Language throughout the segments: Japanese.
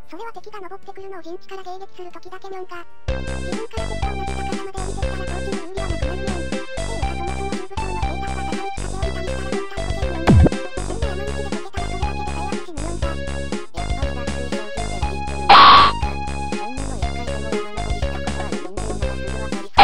それは敵が登ってくるのを陣地から迎撃する時だけニョンが。自分から敵と同じ高さまで降りてきたら当時の有利はなくなるニョン。っていうかそもそも重武装の兵隊が坂道駆け下りたりしたら絶対こけるニョン。急に山道でこけたらそれだけで最悪死ぬニョンが。 やっぱり脱水症状でなりってるんだ。そんなの一回でも山登りしたことある人間ならすぐわかりそうだが。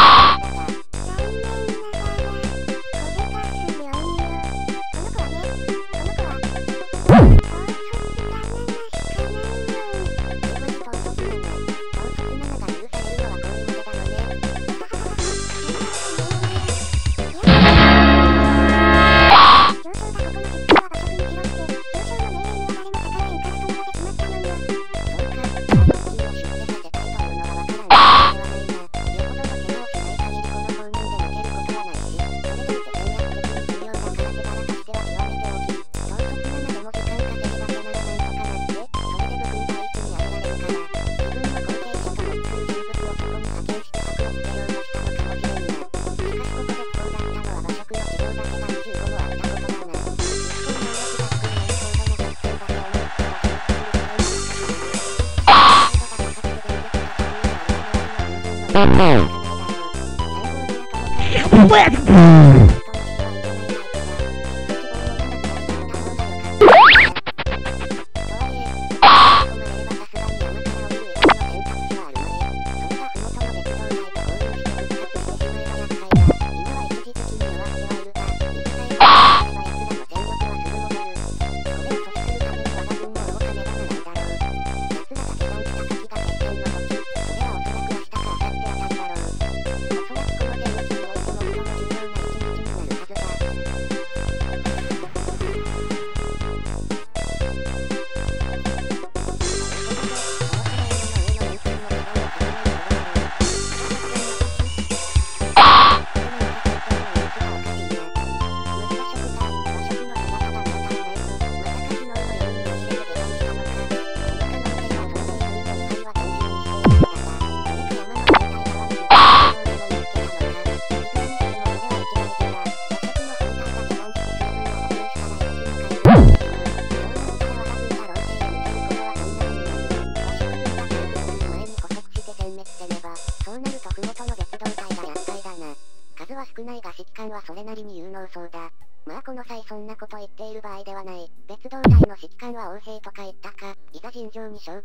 少ないが指揮官はそれなりに有能そうだ。まあこの際そんなこと言っている場合ではない。別動隊の指揮官は王兵とか言ったか。いざ尋常に勝負。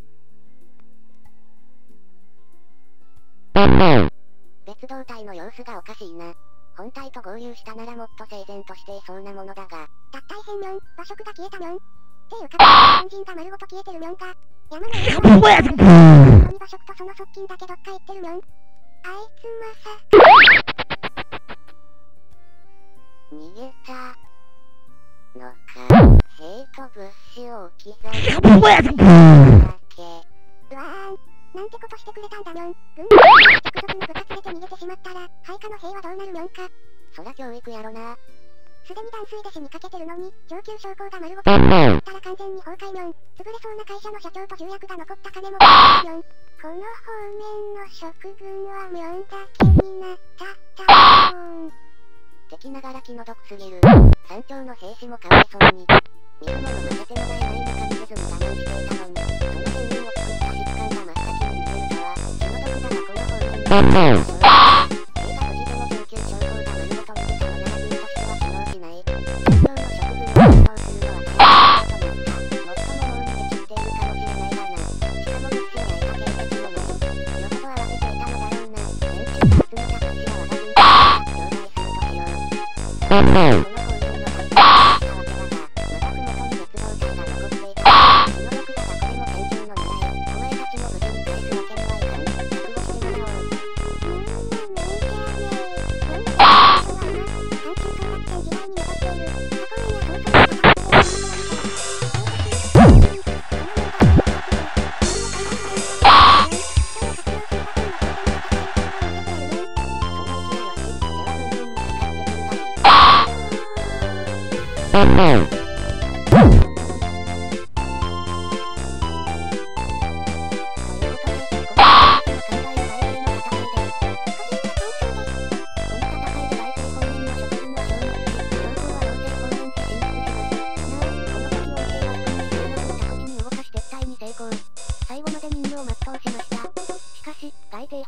別動隊の様子がおかしいな。本隊と合流したならもっと整然としていそうなものだが。 脱退変ニョン、馬食が消えたニョン。っていうか、本陣が丸ごと消えてるニョンが。山の上に馬食とその側近だけどっか行ってるニョン。あいつまさ逃げたのか。兵と物資を置き去りだけ。 うわーん、なんてことしてくれたんだニョン。軍の直属の部下連れて逃げてしまったら、配下の兵はどうなるニョンか。 そら教育やろな。 すでに断水で死にかけてるのに、上級将校が丸ごと消ったら完全に崩壊ニョン。潰れそうな会社の社長と重役が残った金もニョン。この方面の職軍はミョンだけになったたーん。 敵ながら気の毒すぎる。山頂の兵士もかわいそうに。水物混ぜてもらえないのか見せずに我慢していたのに、その仙人を作った指揮官が真っ先に逃げるとは、気の毒だなこの方面の。兵が無事でも上級将校が丸ごと逃げたのなら軍としては機能しない。山頂の職軍を担当するのは大変なことだった。もっとももう逃げ切っているかもしれないがな。しかも物資を焼いた形跡もない。よほど慌てていたのだろうな。連中が集めた物資は我が軍から頂戴するとしよう。この方面の配下が来たわけだが、また麓に別動隊が残っていた。気の毒だがこれも戦場の習い。お前たちも無事に返すわけにはいかん。覚悟してもらおう。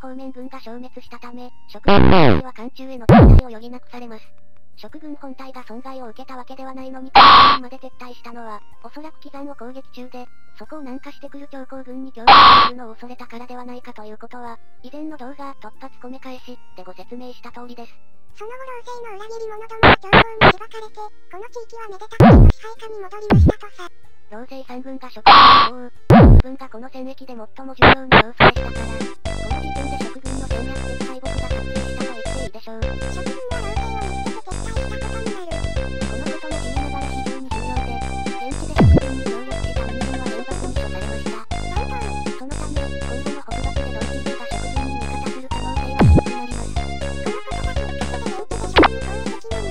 方面軍が消滅したため、蜀軍本体は漢中への撤退を余儀なくされます。蜀軍本体が損害を受けたわけではないのに関東にまで撤退したのは、おそらく騎山を攻撃中で、そこを南下してくる長江軍に協力するのを恐れたからではないかということは、以前の動画、突発込め返し、でご説明した通りです。 その後老政の裏切り者どもが長江にしばかれて、この地域はめでたく地の支配下に戻りましたとさ。 老政三軍が蜀軍を覆う、蜀軍がこの戦役で最も重要な要素でしたから、この時点で蜀軍の戦略的敗北が確定したと言っていいでしょう。 蜀軍は老政を見捨てて撤退したことになる。 このことも知りながら非常に重要で、現地で蜀軍に協力した人間は原爆に処されました。そのため、今後の北爆で老地域が蜀軍に味方する可能性は低くなります。 このことがきっかけで現地で蜀軍攻撃の人間が閲覧されたわけやからな。しかも蜀軍が果たしたらどうなるかも実例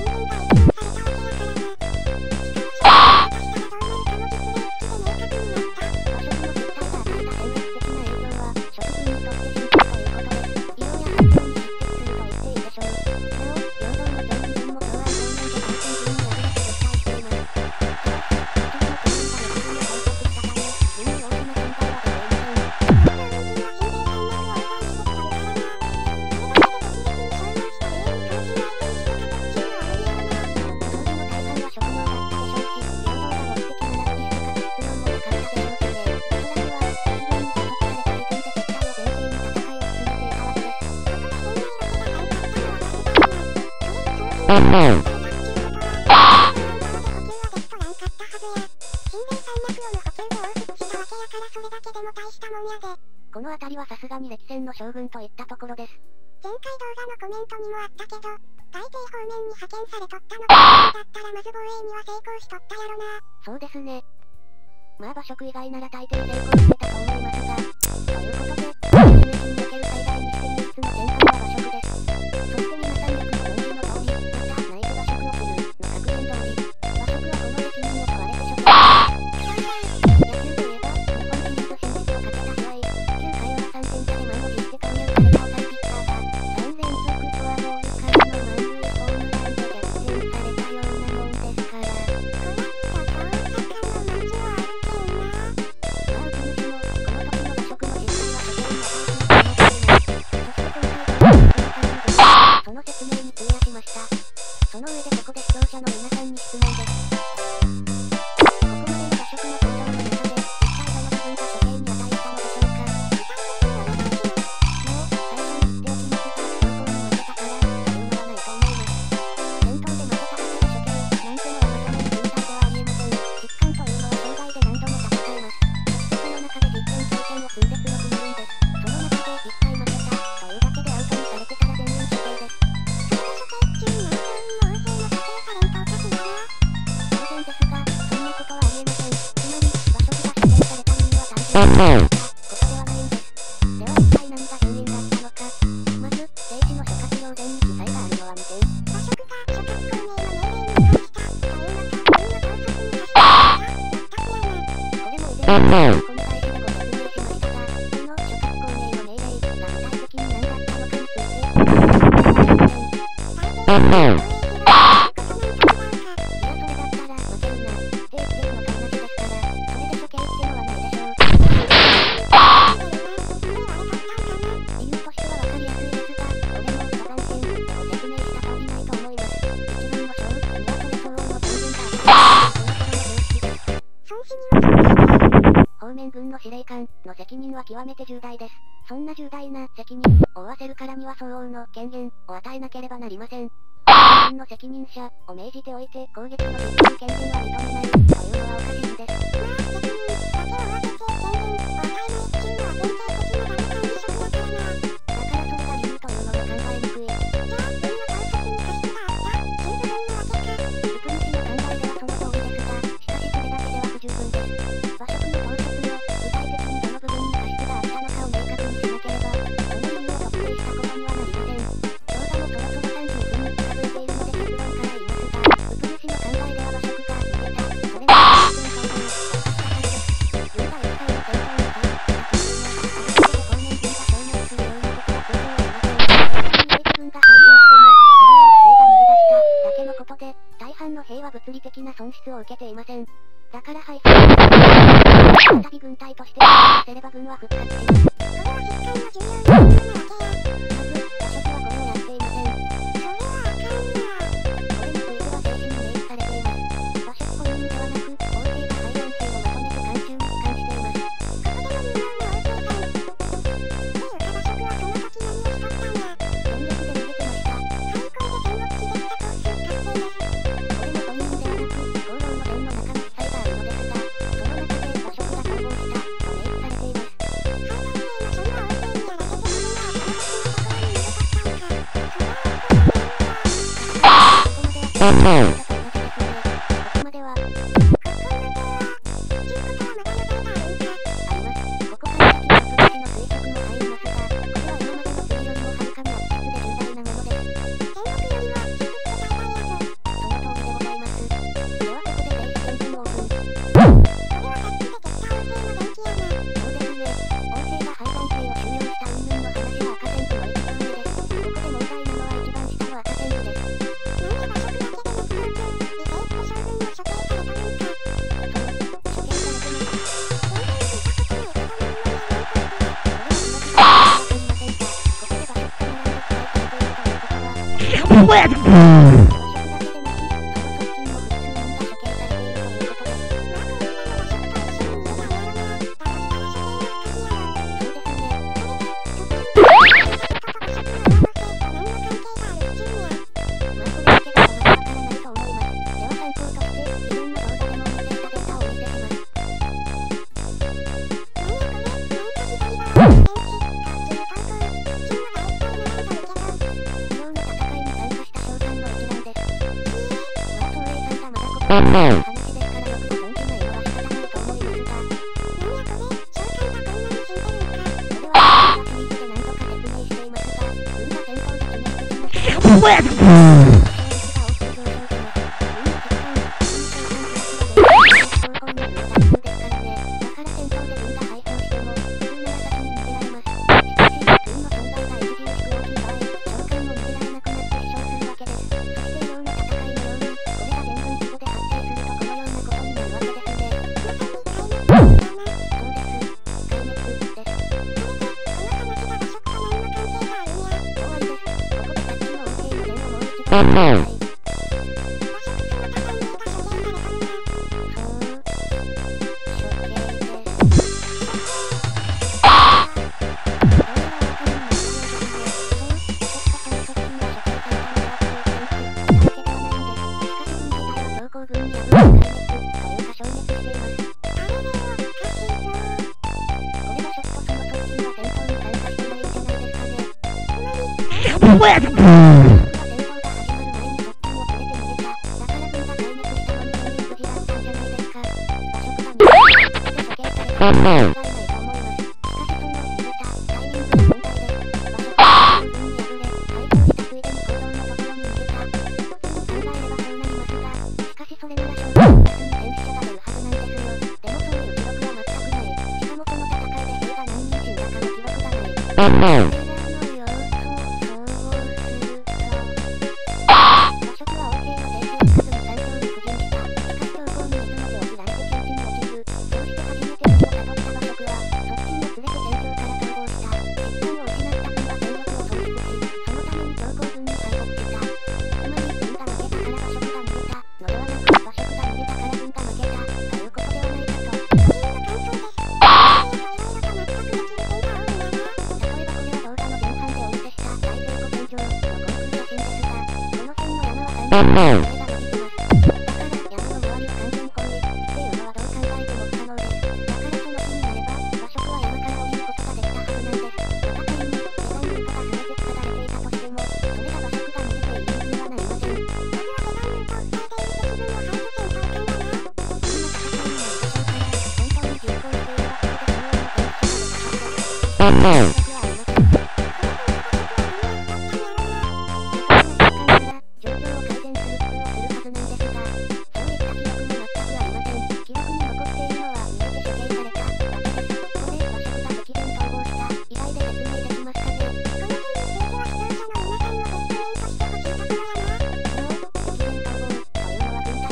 この辺りはさすがに歴戦の将軍といったところです。 前回動画のコメントにもあったけど、海底方面に派遣されとったのがだったらまず防衛には成功しとったやろな。 そうですね。まあ馬謖以外なら大抵成功してたと思いますが、ということで、戦役における最大にして唯一の戦艦は馬謖です。そして皆さんよくご存知の通り、またナイフ馬謖を切るの格言通り、馬謖はこの責任を問われて処刑。野球といえば、日本シリーズ戦術をかけた試合、9回裏3点差で満を持して投入された抑えピッチャーが、3連続フォアボールからの満塁ホームランで逆転されたようなもんですから。その説明に費やしました。その上でここで視聴者の皆さんに質問です。ここまでの馬謖の行動の中で、一体どの部分が処刑に値したのでしょうか。もう、最初に言っておきますが、強行に負けたから、というのはないと思います。戦闘で負けただけで処刑、なんてのはまともに軍隊ではありえません。疾患というのは生涯で何度も戦えます。そしてその中で実戦経験を積んで強くなるんです。その中で一回負けた、というだけでアウトにされてたら全員処刑です。当然ですが、そんなことはありえません。つまり、馬謖が処刑された理由は単純にことではないんです。では一体何が原因だったのか。まず、政治の諸葛亮伝に記載があるのは2点。 馬謖が諸葛孔明の命令に違反した、というのか、軍の統率に走ったのか、 これも以前のこの開始でご説明しましたが、その諸葛孔明の命令が具体的に何だったのかについて、方面軍の司令官の責任は極めて重大です。そんな重大な責任を負わせるからには相応の権限を与えなければなりません。方面軍の責任者を命じておいて攻撃の実行権限は認めないというのはおかしいんです。物理的な損失を受けていません。だから再び軍隊としてせれば軍は復活します。 これは疾患の重要な任務なわけや。 まず、馬謖はこれをやっていません。 それはあかんな。 これについては正式に明記されています。馬謖本人ではなく、王政が排乱兵をまとめて監修に帰還しています。 ここでの有能な王政さん。っていうか馬謖はその時何をしとったんや。 戦略で逃げてました。 はいこれで戦国時できた頭数確定です。 これも本人ではなく、功労の伝の中の記載があるのですが、その中で馬謖が逃亡した、と明記されています。 排乱兵の将の王政にやらせて自分はその時のところにいるかったんか。それはあかんな。 ここまでは、ここまでは、 ここまでは。っていうことはまだ余罪があるんか。 あります。ここから先はプロシの推測も入りますが、これは今までの国よりもはるかに悪質で重大なものです。 戦国よりは低くて大敗やぞ。 その通りでございます。ではここで霊視検品オープン。 これはさっきで蹴った王政の伝記やな。 そうですね。王政が排乱兵を収容した云々の話は赤線図の一番目です。ここで問題なのは一番下の赤線図です。 なんで馬謖だけで熱風区、理性って将軍を処刑されとるんか。 そう、処刑されてます。 全然聞いたことないけどなんもやなんか。 これは今時間がわかりませんか。ここで馬謖が並んで記載されているということは、馬謖だけでなく、その側近も普通人が処刑されているということです。話ですからよくご存知ないのは仕方ないと思いますが、 なんやこれ、召喚がこんなに死んでるんか。これはさっき出てきた王政となんの関係があるっちゅうんや。 これは私にしてからよくご存知ないのは仕方ないと思いますが、何度か説明していますが、軍が戦闘で決めつけてます。が大きく上昇します。軍の疾患、軍の召喚、軍の召喚には大数ですからね。だから戦闘で軍が敗走しても、普通なら先に逃げられます。しかし、軍の存在が著しく大きい場合、召喚も逃げられなくなって死傷するわけです。そして異様な戦いのように、これが全軍規模で発生するとこのようなことになるわけですね。 まさに壊滅だな。 そうです。壊滅です。 この話が馬謖と何の関係があるんや。 終わりです。ここでさっきの王政の伝をもう一度見てください。 馬謖その他3名が処刑されとるんや。 そう、処刑です。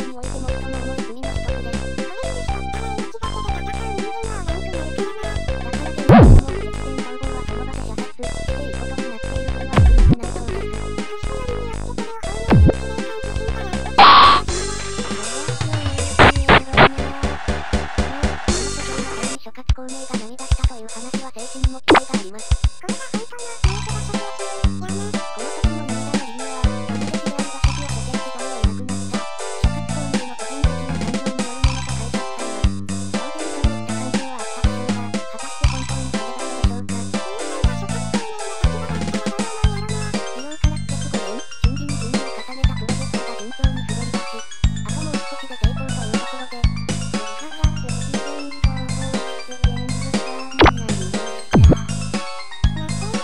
これにしとったら命だけで戦う人間はおらんくなるからな。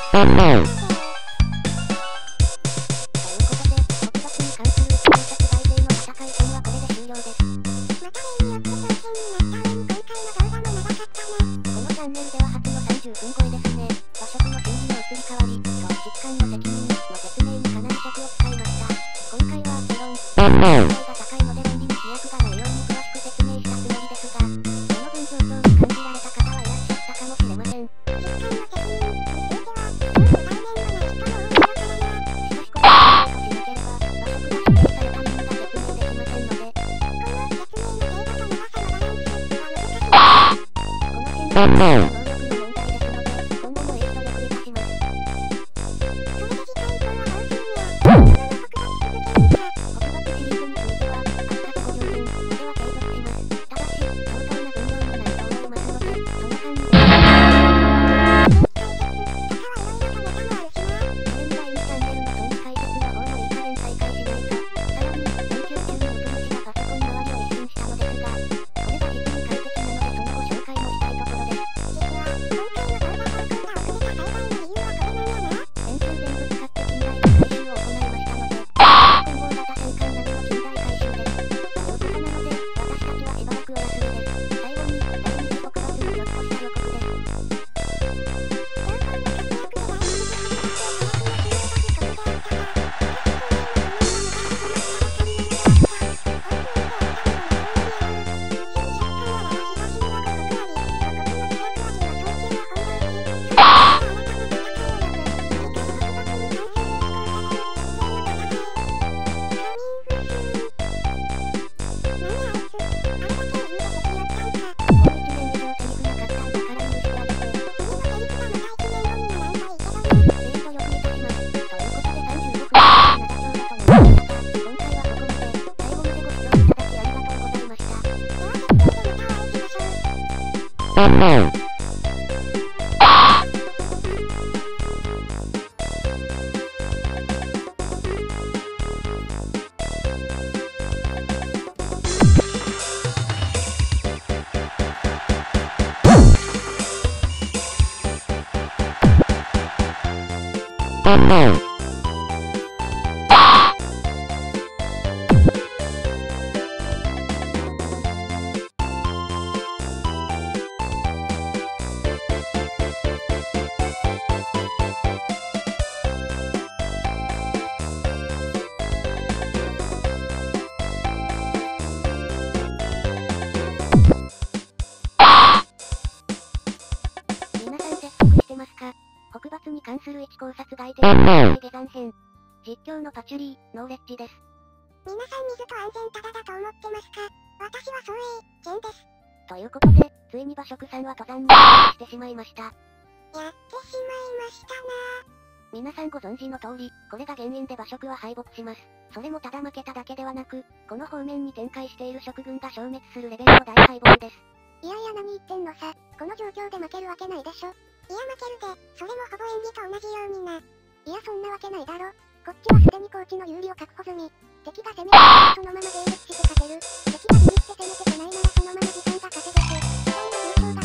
に関する一考察外定下山編。実況のパチュリー、ノーレッジです。 皆さん水と安全ただだと思ってますか？私はそうジェンです。 ということで、ついに馬食さんは登山にしてしまいました。 やってしまいましたなぁ。 皆さんご存知の通り、これが原因で馬食は敗北します。それもただ負けただけではなく、この方面に展開している食軍が消滅するレベルの大敗北です。 いやいや何言ってんのさ、この状況で負けるわけないでしょ。いや負けるで、それもほぼ演技と同じようにな。いやそんなわけないだろ。こっちはすでにコーチの有利を確保済み。敵が攻めてそのまま迎撃して勝てる。敵がビビって攻めてこないならそのまま時間が稼げて、時間の優勝